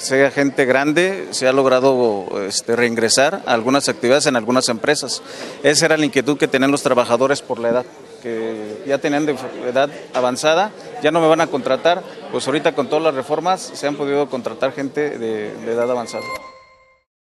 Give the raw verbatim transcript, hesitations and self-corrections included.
sea gente grande, se ha logrado este, reingresar a algunas actividades en algunas empresas. Esa era la inquietud que tenían los trabajadores por la edad, que ya tenían de edad avanzada, ya no me van a contratar, pues ahorita con todas las reformas se han podido contratar gente de, de edad avanzada.